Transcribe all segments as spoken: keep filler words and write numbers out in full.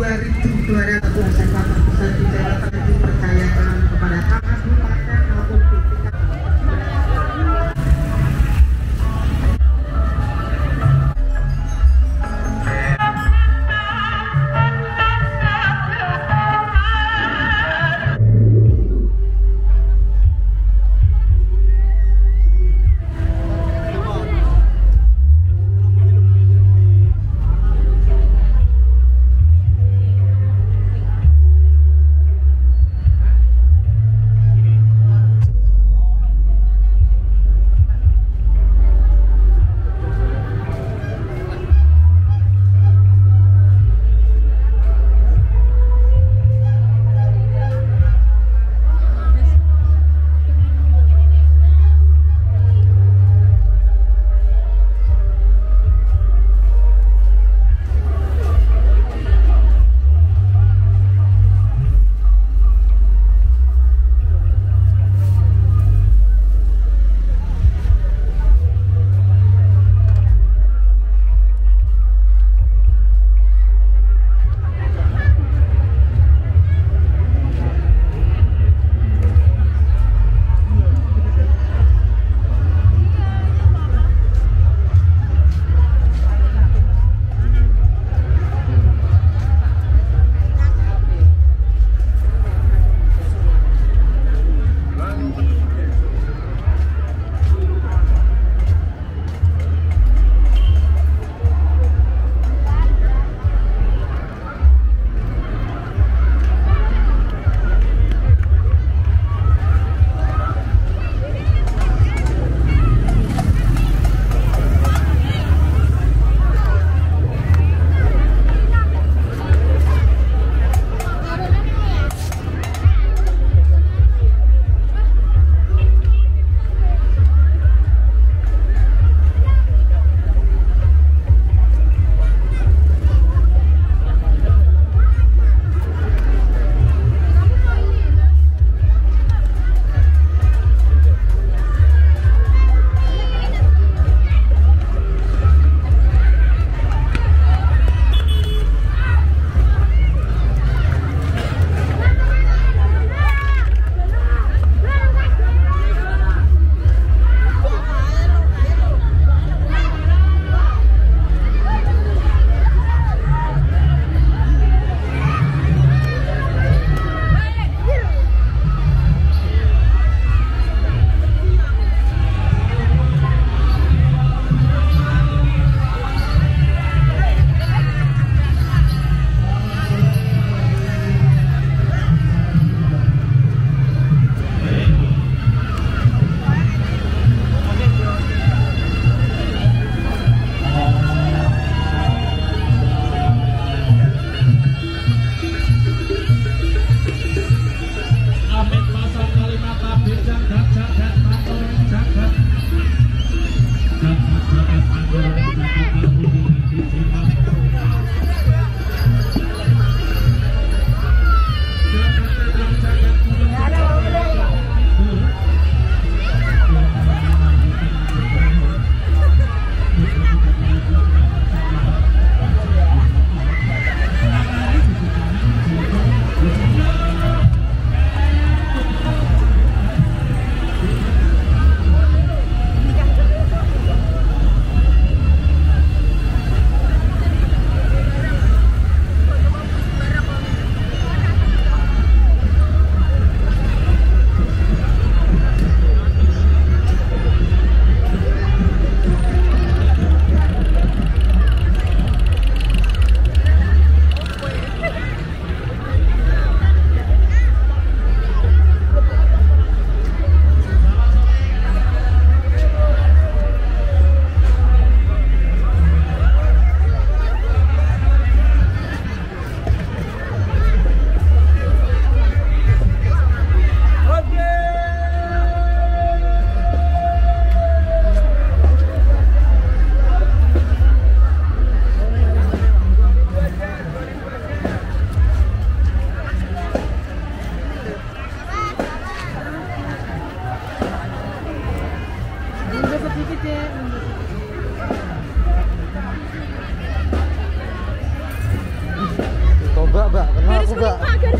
dua ribu dua ratus Bapak bisa dijalankan dipercayakan kepada kabupaten maupun tingkat. juga.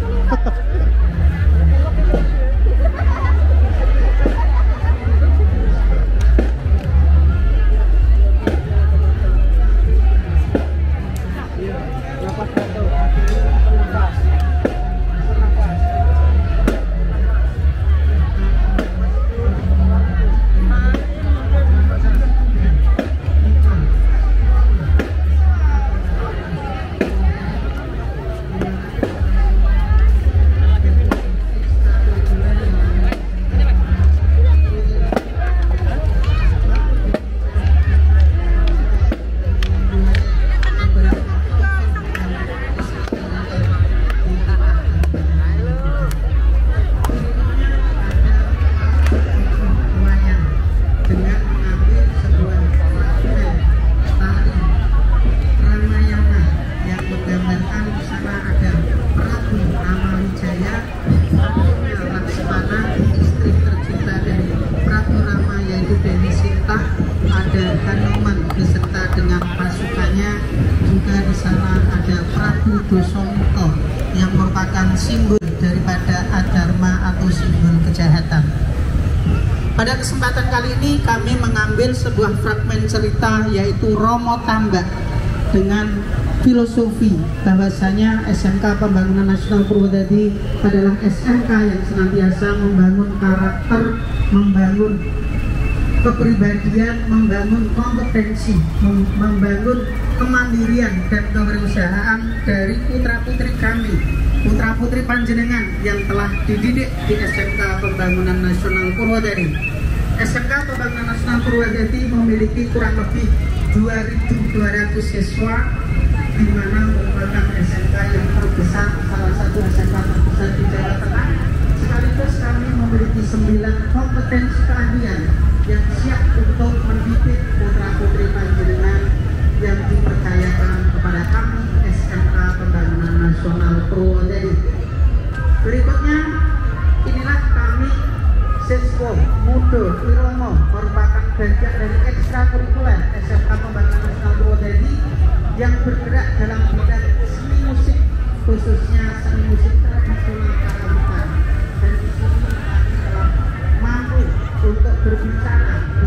Yang merupakan simbol daripada adharma atau simbol kejahatan. Pada kesempatan kali ini kami mengambil sebuah fragmen cerita yaitu Romo Tambak dengan filosofi bahwasanya S M K Pembangunan Nasional Purwodadi adalah S M K yang senantiasa membangun karakter, membangun kepribadian, membangun kompetensi, membangun kemandirian dan kewirausahaan dari putra-putri kami, putra-putri panjenengan yang telah dididik di S M K Pembangunan Nasional Purwodadi. S M K Pembangunan Nasional Purwodadi memiliki kurang lebih dua ribu dua ratus siswa, di mana merupakan S M K yang terbesar, salah satu S M K terbesar di Jawa Tengah. Sekaligus kami memiliki sembilan kompetensi keahlian yang siap untuk mendidik putra-putri panjenengan yang dipercayakan kepada kami S M K Pembangunan Nasional Purwodadi. Berikutnya, inilah kami siswa muda Iromo merupakan bagian dari ekstrakurikuler S M K Pembangunan Nasional Purwodadi yang bergerak dalam bidang seni musik, khususnya seni musik tradisional Karawitan. Dan di sini kami telah mampu untuk berbicara